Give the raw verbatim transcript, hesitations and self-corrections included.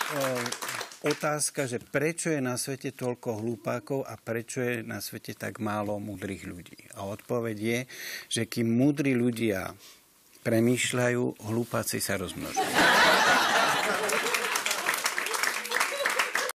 otázka, že prečo je na svete toľko hlupákov a prečo je na svete tak málo múdrych ľudí. A odpoveď je, že kým múdri ľudia premýšľajú, hlupáci sa rozmnožujú.